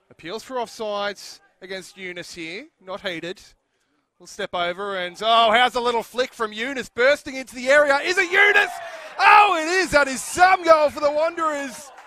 Appeals for offsides against Younis here. Not heated. We'll step over and, oh, how's a little flick from Younis bursting into the area. Is it Younis? Oh, it is. That is some goal for the Wanderers.